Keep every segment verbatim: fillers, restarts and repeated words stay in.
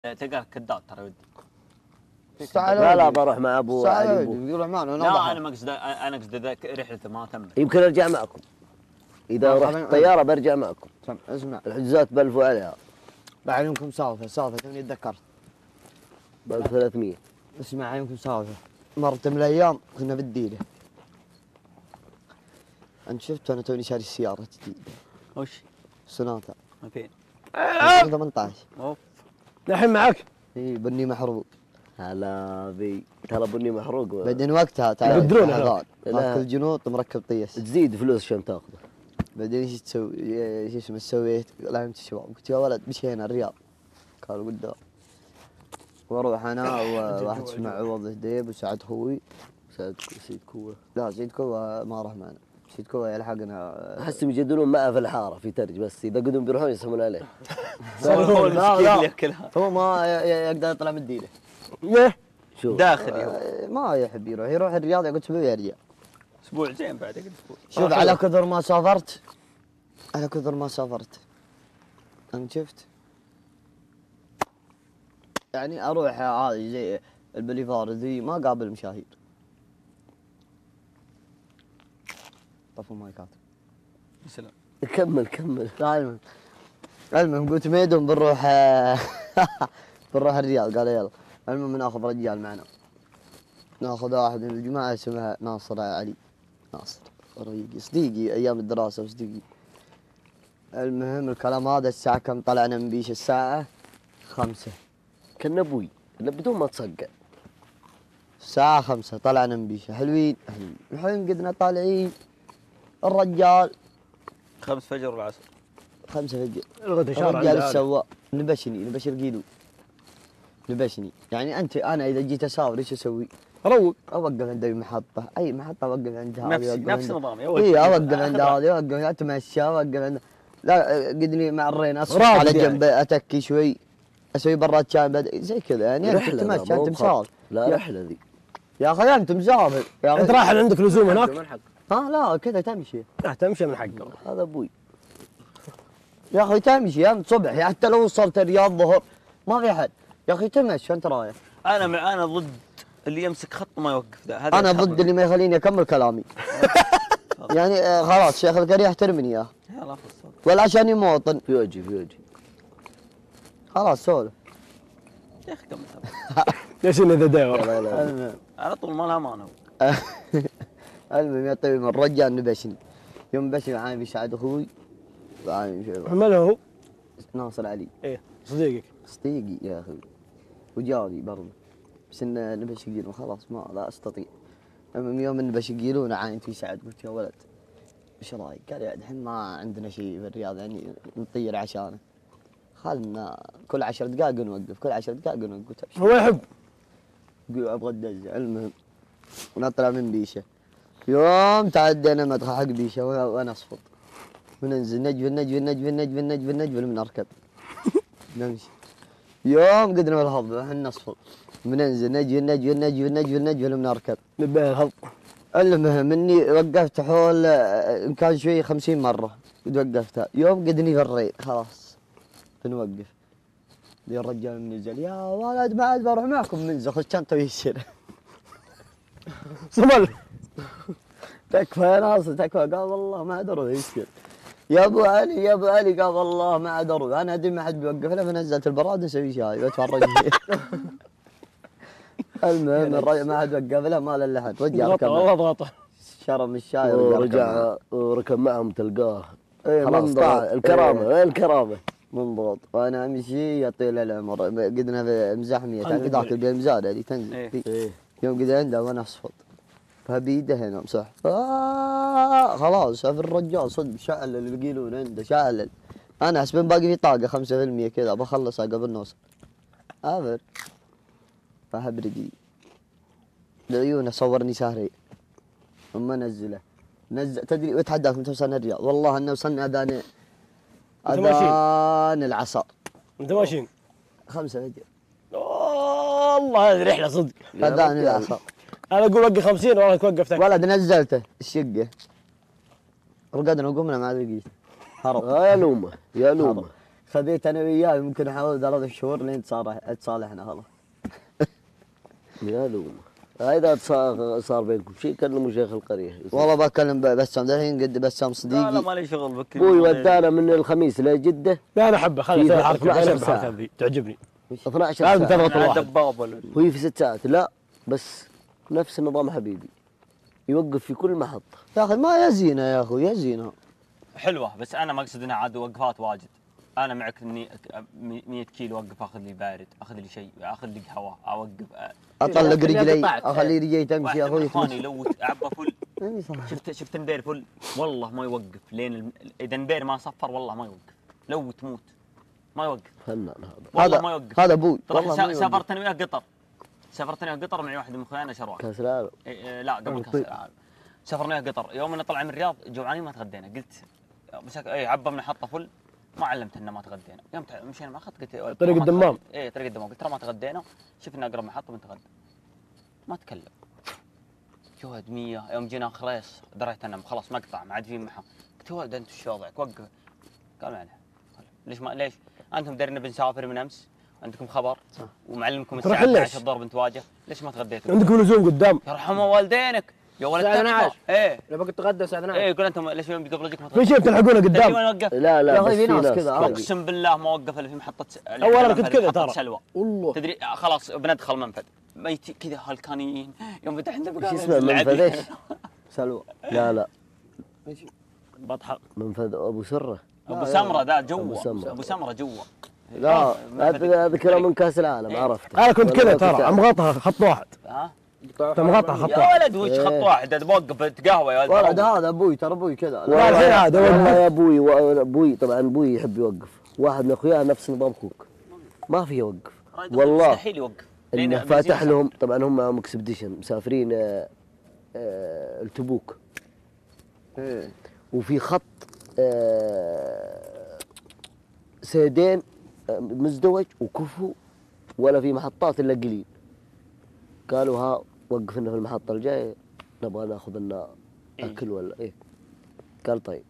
تلقاه كذاب ترى ودي. لا لا بروح مع ابو علي. يقول معنا لا انا ما قصدي انا قصدي ذاك رحلته ما تمت. يمكن ارجع معكم اذا رحت طياره برجع معكم. اسمع الحجوزات ب ألف عليها. بعد يمكم سالفه سالفه توني تذكرت ب ألف وثلاثمية. اسمع يمكم سالفه مرت من الايام كنا بالديره. انت شفت انا توني شاري سياره جديده. وش؟ سوناتا. فين؟ ثمانية عشر. اوف. الحين معك؟ اي بني محروق. هلا بي ترى بني محروق. بعدين وقتها تعال يبدرون هذول ماكل جنوط مركب طيس. تزيد فلوس عشان تاخذه. بعدين ايش تسوي؟ ايش اسمه سويت؟ لا انت الشباب قلت يا ولد مشينا الرياض. قالوا قدام. واروح انا وواحد اسمه عوض هديب وسعد خوي. سعد سيد كوه. لا سيد كوه ما راح معنا. سيد كوه يلحقنا. احسهم يجدلون معه في الحاره في ترج بس اذا قدهم بيروحون يسحبون عليه. هو المسكين اللي ياكلها. هو ما يقدر يطلع من الديره. ليه؟ شوف داخلي هو. ما يحب يروح يروح الرياض يقعد اسبوع يرجع. اسبوع زين بعد اسبوع. شوف على كثر ما سافرت على كثر ما سافرت انت شفت يعني اروح هذه زي البليفار ذي ما قابل مشاهير. طفوا مايكات. سلام. كمل كمل. المهم المهم قلت ميدون بنروح بنروح الرياض. قال يلا. المهم ناخذ رجال معنا. ناخذ واحد من الجماعه اسمها ناصر علي. ناصر ريقي صديقي ايام الدراسه وصديقي. المهم الكلام هذا الساعه كم طلعنا من بيش؟ الساعه خمسة. كنا ابوي بدون ما تصقع. الساعه خمسة طلعنا من بيش. حلوين حلوين. الحين قدنا طالعين الرجال خمس فجر والعصر. خمسة فجر. الغد شارع الرجال السواق نبشني نبشر قيلو نبشني. يعني انت انا اذا جيت اسافر ايش اسوي؟ روق. اوقف عند اي محطه اي محطه اوقف عندها. نفس نفس نظامي. اي اوقف عند هذه اوقف اتمشى اوقف عند لا قدني مع الرين اصفر على جنب يعني. اتكي شوي اسوي براد شاي زي كذا يعني. انت تتمشى انت مسافر. لا رحله ذي يا اخي انت مسافر يا اخي. انت رايح عندك لزوم هناك؟ ها لا كذا تمشي. لا تمشي من حقه. هذا ابوي يا اخي تمشي انت صبح يعني حتى لو وصلت الرياض ظهر ما في احد يا اخي تمشي انت رايح. انا مع انا ضد اللي يمسك خط ما يوقف ذا. هذا انا ضد اللي ما يخليني اكمل كلامي. يعني آه خلاص شيخ القريه يحترمني يا يلا ولا عشاني مواطن. في وجهي في وجهي. خلاص سولف. يا اخي كمل. ليش انه ذا داور؟ المهم على طول ما له امان هو. المهم يا طيب الرجال نبشني. يوم بشني عامي سعد اخوي وعامي شو من هو؟ ناصر علي. ايه صديقك. صديقي يا اخي وجاري برضه بس انه نبش يقيلون خلاص ما لا استطيع. المهم يوم نبش يقيلون عاين في سعد قلت يا ولد ايش رايك؟ قال يا الحين ما عندنا شيء في الرياض يعني نطير عشانه. خلنا كل عشر دقائق نوقف كل عشر دقائق نوقف. هو يحب. يقول ابغى الدزه. المهم نطلع من بيشه. يوم تعدينا مدخل حق بيشه وانا اصفط وننزل نجف النجف النجف النجف النجف النجف لما نركب نمشي. يوم قدرنا بالهضبه احنا نصفط بننزل نجف النجف النجف النجف النجف لما نركب نبيه الهض. المهم اني وقفت حول ان كان شوي خمسين مره قد وقفتها. يوم قدني في الري خلاص بنوقف. ذي الرجال منزل يا ولد ما عاد بروح معكم منزل خذ شنطه ويسر. صمل. تكفى يا ناصر تكفى. قال والله ما عاد اروح يسر. يا ابو علي يا ابو علي قال والله ما عاد اروح. انا ادري ما حد بيوقف له فنزلت البراد نسوي شاي واتفرج فيه. المهم الرجل ما عاد وقف له ما له الا احد رجع غطى والله ضغطه. شرم الشاي ورجع وركب معهم تلقاه. ايه خلاص طلع الكرامه وين الكرامه؟ منضبط. وانا امشي يا طويل العمر قدنا في مزاحميه تعرف ذاك البيمزاد اللي تنزل إيه. ايه يوم قد عنده وانا اصفط فبيده هنا صح. آه خلاص شاف الرجال صدق شعل اللي يقولون عنده شعل. انا حسب باقي في طاقه خمسة بالمية كذا بخلصها قبل نوصل. افر فهبرقي لعيونه صورني شهرين ثم نزله نزل تدري وتحداك متى وصلنا الرياض؟ والله انه وصلنا اذان اذان العصر. انت ماشيين؟ خمسة فجر. والله هذه رحله صدق. اذان العصر. انا اقول وقف خمسين والله توقفتك. ولد نزلته الشقه رقدنا وقمنا ما ادري قيس. هرب. آه يا لومه يا لومه. خذيت انا وياه يمكن حوالي ثلاث شهور لين تصالح تصالحنا خلاص. يا لو هذا صار صار بينكم شيء كلموا شيخ القريه. والله بكلم بسام الحين قد بسام لا لا صديقي. ما لي شغل بك. ابوي ودانا من الخميس لجده لا انا احبه خلي في اسوي حركه اثنا عشر انا احب ساعة. الحركات ذي تعجبني. اثنا عشر لازم ساعه تضغط أنا الواحد. دباب ولا وهي في ست ساعات. لا بس نفس النظام حبيبي يوقف في كل محطه. يا اخي ما يزينه يا اخوي يزينه. حلوه، بس انا ما اقصد انها عاد وقفات واجد. انا معك اني مية كيلو اوقف اخذ لي بارد، اخذ لي شيء، اخذ لي قهوه، اوقف. اطلق اللي رجلي قطعت. اخلي رجلي تمشي يا واحد من اخوي. اخواني لو عبى فل إي صح. شفت شفت نبير فل والله ما يوقف لين الم... اذا نبير ما صفر والله ما يوقف، لو تموت ما يوقف فنان هذا. والله هذا ما يوقف. هذا ابوي والله والله ما سا- يوقف. سافرت انا وياه قطر، سافرت انا وياه قطر معي واحد من اخواننا شروان. كاس العالم. إيه إيه لا قبل كاس العالم. سافرنا وياه قطر، يوم انه طلع من الرياض جوعانين ما تغدينا، قلت مسك اي عبى من حطه فل ما علمته انه ما تغدينا، يوم تع- مشينا مع خط قلت ترى طريق ما الدمام. تغدينا. اي طريق الدمام، قلت ترى ما تغدينا، شفنا اقرب محطه بنتغدى. ما تكلم. جهد مية، يوم جينا خريص دريت انا خلاص مقطع ما عاد في محا، قلت يا ولد انت وش وضعك؟ وقف. قال ما عليه. ليش ما ليش؟ انتم دارين بنسافر من امس، عندكم خبر ومعلمكم الساعه تروح ليش؟ اثنا عشر الظهر بنتواجه، ليش ما تغديتوا؟ عندكم لزوم قدام. يرحم والدينك يا ولد الساعة اثنا عشر. تكفى. ايه لو بقيت تغدى الساعة اثنا عشر. ايه يقول انتم ليش يوم قبل رجلك ما في تغدوا؟ شيء بتلحقونه تدري قدام. وين وقف؟ لا لا يا أخي بس في في ناس ناس كذا. تلاقي. اقسم بالله ما وقف الا في محطه س... أول أنا كنت كذا محطة ترى. سلوى. والله تدري خلاص بندخل منفذ ميت كذا هالكانيين يوم فتح عنده ايش اسمه منفذ ايش؟ سلوى. لا لا بطحه. منفذ ابو سره. ابو سمره ذا جوا. أبو سمرة. ابو سمره جوا. لا هذا اذكره من كاس العالم إيه. عرفته. انا كنت كذا ولا ترى كنت- مغطها خط واحد. ها انت مغطها خط يا واحد. ولد وش خط إيه. واحد بوقف تقهوى يا ولد ولد. هذا ابوي ترى ابوي كذا. لا، الحين عاد أول والله ما- يا ابوي وابوي طبعا ابوي يحب يوقف. واحد من اخوياه نفس نظام اخوك ما في يوقف. والله مستحيل يوقف. لأن انه بنزين فاتح صار. لهم طبعا هم معهم اكسبديشن مسافرين آه، آه، التبوك إيه. وفي خط آه، سيدين آه، مزدوج وكفو ولا في محطات الا قليل. قالوا ها وقف لنا في المحطه الجايه نبغى ناخذ لنا إيه. اكل ولا ايه. قال طيب.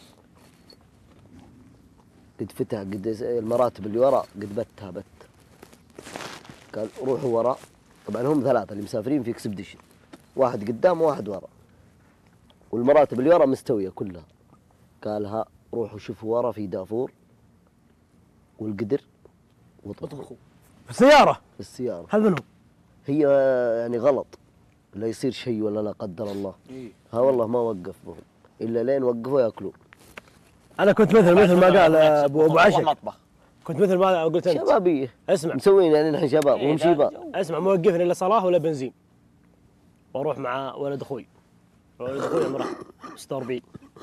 قد فتح قد المراتب اللي وراء قد بتها بت. قال روحوا وراء. طبعا هم ثلاثه اللي مسافرين في اكسبديشن، واحد قدام وواحد وراء، والمراتب اللي وراء مستويه كلها. قال ها روحوا شوفوا ورا في دافور والقدر وطبخوا في السياره. في السياره. هل منهم؟ هي يعني غلط لا يصير شيء ولا لا قدر الله. ها والله ما وقف بهم الا لين وقفوا ياكلون. انا كنت مثل مثل ما قال ابو ابو عشق. مطبخ. كنت مثل ما قلت انت. شبابيه اسمع مسوين يعني نحن شباب إيه، وهم لا، شباب. جو. اسمع موقفني الا صلاه ولا بنزين. واروح مع ولد اخوي. ولد اخوي عمره ستة وأربعين.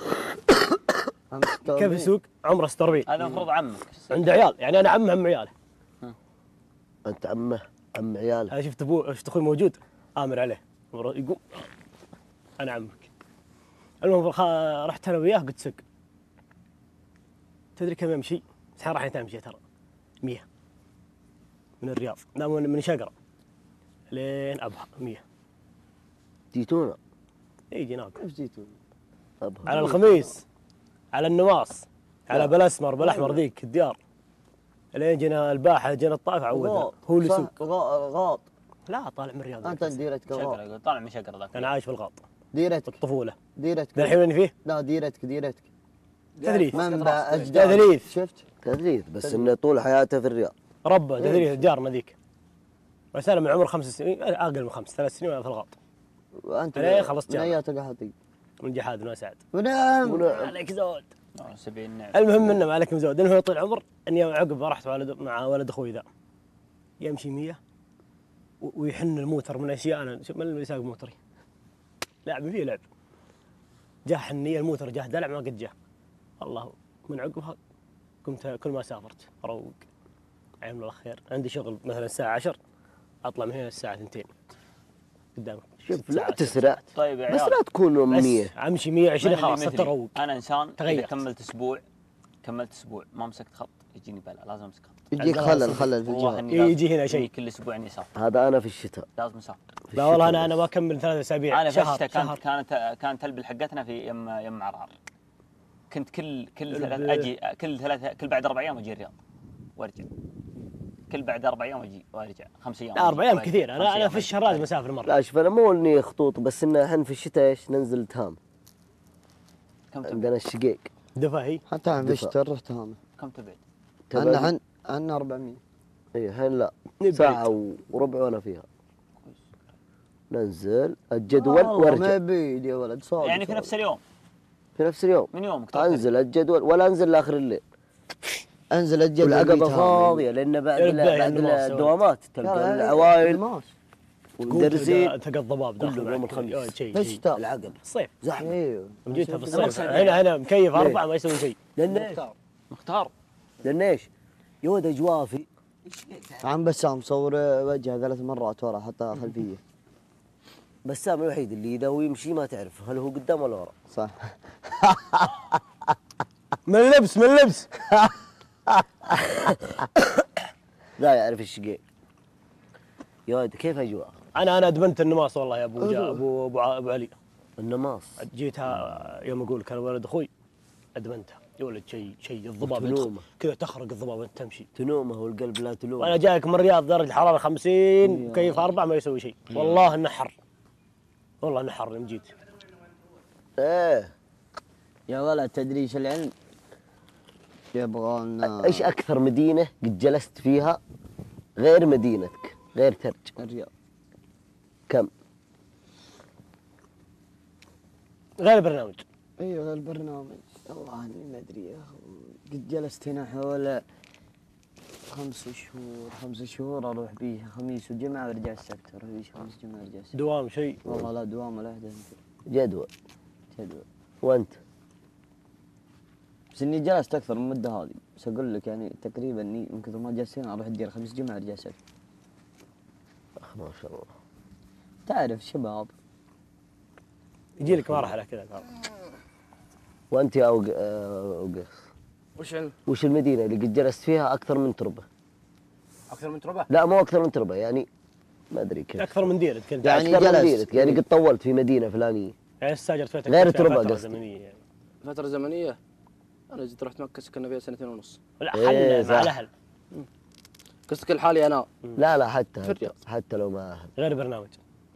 كيف السوق؟ عمره ستة وأربعين. هذا المفروض عمك. عنده عيال، يعني انا عمه عم عياله. انت عمه عم عياله. انا شفت ابوه شفت اخوي موجود امر عليه يقوم انا عمك. المهم خ- رحت انا وياه قلت سق. تدري كم يمشي؟ بس راح تمشي ترى مية من الرياض، لا من من شقره لين ابها مية. جيتونا يجي ناقص كيف جيتوا؟ أبها. على الخميس، على النواص، على بالاسمر بالاحمر ذيك الديار، لين جينا الباحه جينا الطائف عودنا هو اللي يسوق. صح، غا- غاط. لا طالع من الرياض. انت ديرتك شقره غاط. يقول طالع من شقره ذاك. انا عايش في الغاط ديرتك الطفوله. ديرتك ذا الحين وين فيه؟ لا ديرتك ديرتك تدريس. منبع اجداد. تدريس. شفت؟ تدريس بس انه طول حياته في الرياض. ربه تدريس جارنا ذيك. بس انا من عمر خمس سنين اقل من خمس ثلاث سنين وانا في الغاط. وانت أنا خلصت من جامعة. اياتك قحطي. من جحاد ما سعد. ونعم. عليك زود. آه، سبعين نعم. المهم انه ما عليكم زود، انه يطول العمر اني عقب رحت ولد مع ولد اخوي ذا يمشي مية و- ويحن الموتر من اشياء انا شوف من اللي يساق موتري. لعب فيه لعب. جاه حنيه الموتر جاه دلع ما قد جاه. والله من عقبها قمت كل ما سافرت اروق. عين الله خير، عندي شغل مثلا الساعه عشرة اطلع من هنا الساعه اثنتين قدامك. شوف ست لا ساعات. تسرع طيب يا بس عيال لا تكون بس مية. امشي مية وعشرين من اللي خلاص مثلي؟ تروق. انا انسان اذا تغيرت. كملت اسبوع كملت اسبوع ما مسكت خط يجيني بلا، لازم امسك خط. يجيك خلل خلل في والله الجهاز. اني إيه، لازم- يجي هنا شيء. إني كل اسبوع اني اسافر، هذا انا في الشتاء. لازم اسافر. في لا والله الشتاء انا انا بس. ما اكمل ثلاث اسابيع انا في شهر الشتاء شهر. كانت كانت كانت تلبي حقتنا في يم يم عرعر. كنت كل كل ال- ثلاث اجي كل ثلاث كل بعد اربع ايام اجي الرياض وارجع. كل بعد اربع ايام اجي وارجع، خمس ايام. لا اربع أجي ايام وأرجع. كثير، خمس انا انا أيام في أجي الشهر لازم وأرجع. اسافر مره. لا شوف انا مو اني خطوط، بس ان الحين في الشتاء ايش ننزل تهام كم تبعد؟ عندنا الشقيق. دفاهي. حتى عن دفع. الشتاء رحت هامه. كم تبعد؟ عنا عن عنا أربعمية. اي الحين لا بعيد. ساعة وربع وانا فيها. ننزل الجدول والله ما وارجع يبيد يا ولد صادق. يعني في صادق. نفس اليوم في نفس اليوم. من يومك تروح انزل الجدول ولا انزل لاخر الليل. انزل الجدول والعقبة مية هامة. فاضية لان بعد يربع بعد النماص يا الدوامات يا تلقى ولد، العوائل الماس. والمدرسين تلقى الضباب داخل كلهم يوم معك. الخميس. يا شيء في شيء. الشتاء. العقب الصيف زحمة. ايوه جيتها في المقصد الصيف، يعني. هنا هنا مكيف اربعه ما يسوي شيء. لان ايش؟ مختار. لان ايش؟ يا ولد اجواء في عم بسام صور وجهه ثلاث مرات ورا حتى خلفيه. بسام الوحيد اللي اذا هو يمشي ما تعرف هل هو قدام ولا ورا. صح. من اللبس من اللبس. لا يعرف الشقيق. يا ولد كيف اجواء؟ انا انا ادمنت النماص والله يا ابو جا ابو ابو, ع- أبو علي. النماص جيتها يوم اقول كان ولد اخوي ادمنتها يا ولد. شيء شيء الضباب وتنومه. يدخل كذا تخرق الضباب وانت تمشي. تنومه والقلب لا تلومه. وانا جايك من الرياض درجه الحراره خمسين مكيف اربعه ما يسوي شيء. والله انه حر. والله انه حر يوم جيت. ايه يا ولد تدري ايش العلم؟ يبغى لنا ايش اكثر مدينه قد جلست فيها غير مدينتك غير ترج؟ الرياض. كم؟ غير برنامج. ايوه البرنامج. والله اني ما ادري يا اخي. قد جلست هنا حول خمس شهور خمس شهور اروح بيه خميس وجمعه وارجع السبت، اروح بيه خميس جمعه وارجع السبت. دوام شيء. والله لا دوام ولا احد جدول. جدول. وانت؟ بس اني جلست اكثر من المده هذه، بس اقول لك يعني تقريبا اني من كثر ما جلست هنا اروح الدير خميس جمعه وارجع السبت. اخ ما شاء الله. تعرف شباب. يجي لك مرحله كذا ترى. وانت يا أوق- آه، اوقس وش علم؟ وش المدينه اللي قد جلست فيها اكثر من تربه؟ اكثر من تربه؟ لا مو اكثر من تربه يعني ما ادري كيف. اكثر من ديرك كنت. يعني أكثر من جلست. مدينتك يعني قد طولت في مدينه فلانيه. يعني استاجرت فتره غير فيها تربة فترة قصدي. زمنيه يعني. فتره زمنيه. انا جيت رحت مكه سكننا فيها سنتين ونص. لا إيه، حل مع صح. الاهل. قصدك الحالي انا لا لا حتى في الرياض. حتى, حتى لو ما اهل. غير برنامج.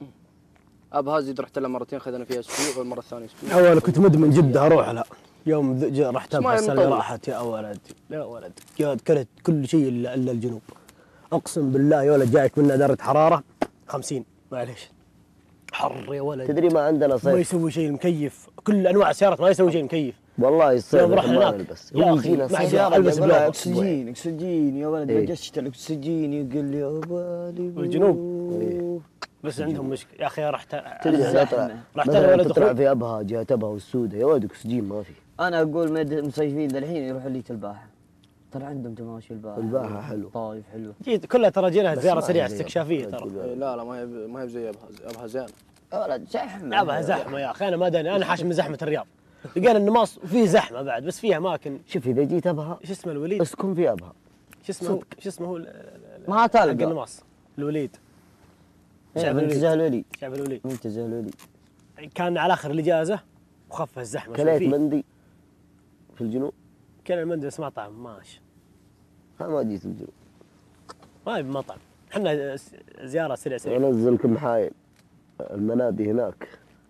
اب هذه رحت لها مرتين خذنا فيها اسبوع والمره الثانيه اسبوع. اول كنت مدمن جده اروح لها. يوم ذ- جا- رحت اسمها ابحث السنه مطول. راحت يا ولد يا ولد. يا كرهت كل شيء الا الا الجنوب. اقسم بالله يا ولد جايك منها درجه حراره خمسين معليش. حر يا ولد. تدري ما عندنا ما صيف يسوي شيء المكيف. كل انواع السيارات ما يسوي شيء المكيف. والله الصيف يوم إحنا رحنا ما هناك نلبس. يا هو أخي، يجينا ما صيف. عندي- ألبس يقول لك بلوفر. اكسجين اكسجين يا ولد إيه. بجشت الاكسجين يقول لي يا بالي والجنوب. بوه. بس عندهم مشكله يا اخي رحت تدري أنا- تطلع رحت انا مثلا ولد تطلع اخوي. في ابها جهه ابها والسوده يا ولد اكسجين ما في. انا اقول مد- مصيفين ذا الحين يروحوا لي الباحه. ترى عندهم تماشي الباحه. الباحة حلو. طايف حلو. جيت كلها ترى جينا بس زياره ما سريعه هي زي استكشافيه أبها. ترى. إيه لا لا ما هي ما هي زي ابها ابها زين. يا ولد زحمه. ابها زحمه يا اخي انا ما ادري انا حاش من زحمه الرياض. لقينا النماص وفي زحمه بعد بس فيها اماكن. شوف اذا جيت ابها ايش اسمه الوليد؟ اسكن في ابها. شو اسمه شو اسمه هو ال- ال- ما حق تلقى. النماص الوليد. إيه، شعب منتزه الوليد. الولي. شعب الوليد. منتزه الولي. كان على اخر الاجازه وخف الزحمه. شو كليت فيه؟ مندي في الجنوب. كان المندرس مطعم ماشي. ها ما جيت الجنوب. ما هي بمطعم. احنا زياره سريعه سريعه. انزلكم حايل المنادي هناك.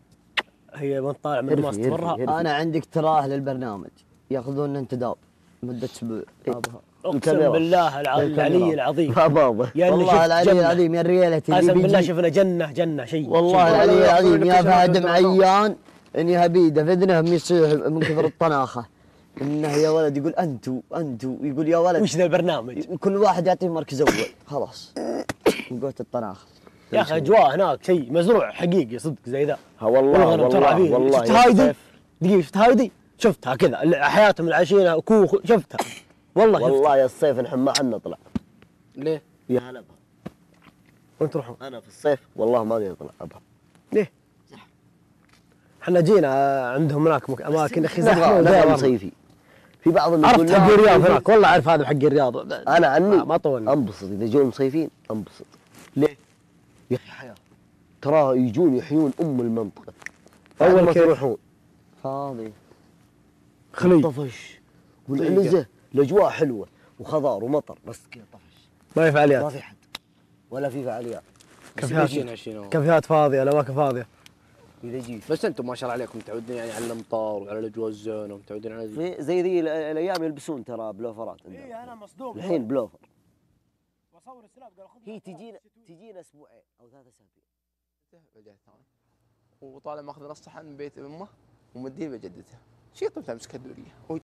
هي من طالع من هرفي، النماص هرفي، تمرها. هرفي. انا عندي اقتراح للبرنامج ياخذون انتداب مده اسبوع. إيه. ابها. اقسم الكاميرا. بالله الع- الكاميرا. العلي العظيم. ما باضه. يا اللي والله شفت العلي جنة. العظيم يا ريالتي اللي قسم بالله بيجي. شفنا جنه جنه شيء. والله شيء. العلي والله العظيم يا يأخذون فهد كل شيء معيان اني هبيده في اذنهم يصيح من كثر الطناخه. انه يا ولد يقول انتو انتو يقول يا ولد وش ذا البرنامج؟ كل واحد يعطيه مركز اول خلاص. من قوه الطناخه. يا اخي اجواء هناك شيء مزروع حقيقي صدق زي ذا. ها والله والغنم ترعى والله فيه. والله شفت يا هايدي؟ سيف. دقيقة شفت هايدي؟ شفتها كذا ال- حياتهم العشينة كوخ شفتها. والله شفتها. والله يا الصيف نحن ما حنا نطلع. ليه؟ يا هلا بها. وين تروحون؟ انا في الصيف والله ما نطلع ابها. ليه؟ احنا جينا عندهم هناك مك- اماكن اخي نبغى زحمه نبغى وداير. مصيفي. في بعضهم يقول عرفت لا، حق الرياض في- هناك والله عارف هذا حق الرياض. انا عني ما- ما طولنا. انبسط اذا جون مصيفين انبسط. ليه؟ يا اخي حياه ترى يجون يحيون ام المنطقه. اول ما كيف؟ تروحون فاضي. خلي طفش والعنزه الاجواء حلوه وخضار ومطر، بس كذا طفش. ما في ما فعاليات، في حد ولا في فعاليات. كافيهات عشرين عشرين كافيهات فاضيه، الاماكن فاضيه. اذا جيت بس انتم ما شاء الله عليكم متعودين يعني على الامطار وعلى الاجواء الزينه ومتعودين على ذي. في زي ذي ال- الايام يلبسون ترى بلوفرات عندنا. اي انا مصدوم الحين بلوفر. بصور السناب قال خذ هي تجينا تجينا اسبوعين او ثلاث اسابيع. بجدته وطالع ماخذ نص صحن من بيت امه ومديه بجدته. شي طفل امسك الدوريه